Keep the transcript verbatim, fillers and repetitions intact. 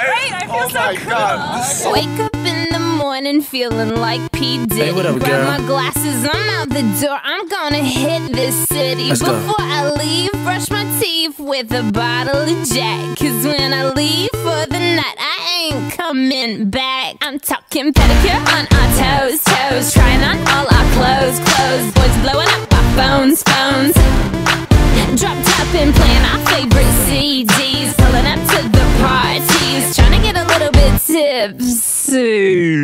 great. I feel oh so my cool. God. So Wake up in the morning feeling like P. Diddy. Hey, what up, Grab girl? my glasses, I'm out the door. I'm gonna hit this city. Let's go. Before I leave, brush my teeth with a bottle of Jack. Cause when I leave for the night, I ain't coming back. I'm talking pedicure on our toes, toes. Trying on all our clothes, clothes. Boys blowing up our phones, phones. Drop top and playing our favorite C Ds. Pulling up to the parties, trying to get a little bit tipsy.